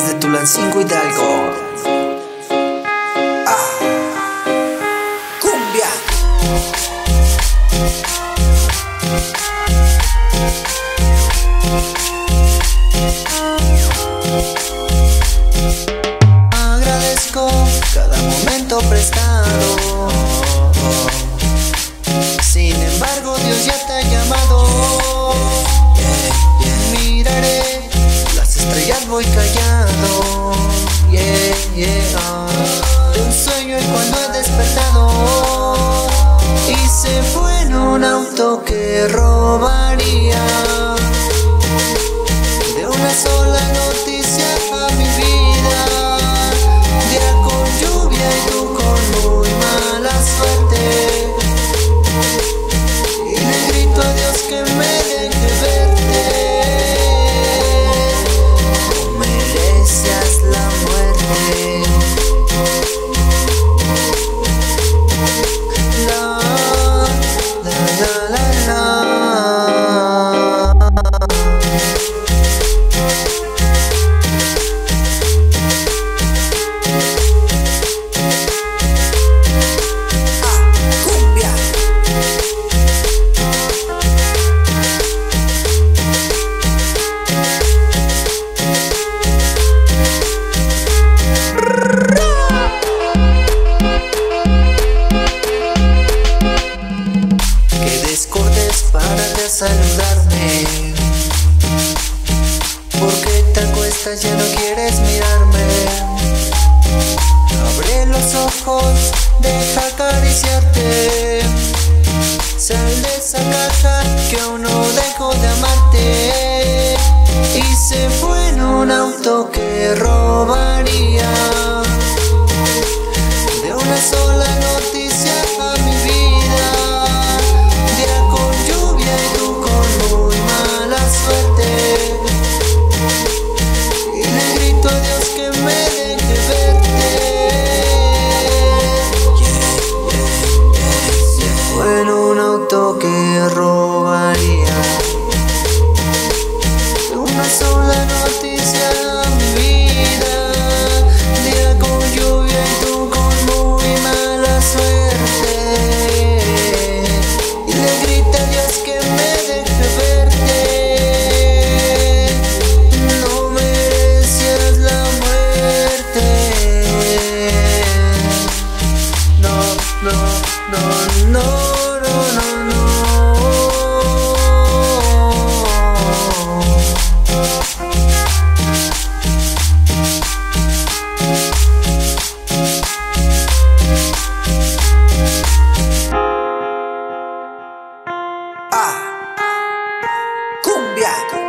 desde Tulancingo, Hidalgo. Cumbia. Agradezco cada momento prestado. Sin embargo, Dios ya te ha llamado. Miraré las estrellas, voy callado. De un sueño y cuando he despertado, y se fue en un auto que robaría. De una sola noticia a mi vida, día con lluvia y tú con muy mala suerte. Y le grito a Dios que me deje verte. No mereces la muerte. Saludarme, porque te acuestas, ya no quieres mirarme. Abre los ojos, deja acariciarte. Sal de esa caja que aún no dejo de amarte. Y se fue en un auto que robaría. De una sola noticia a mi vida, día con lluvia y tú con muy mala suerte. Y le grito a Dios que me deje verte. Se fue en un auto que robaría. De una sola noticia a mi vida, día con lluvia y tú con muy mala suerte. Y le grita a Dios que me deje verte. No mereces la muerte. No, no, no, no, no, no, no. Cumbia.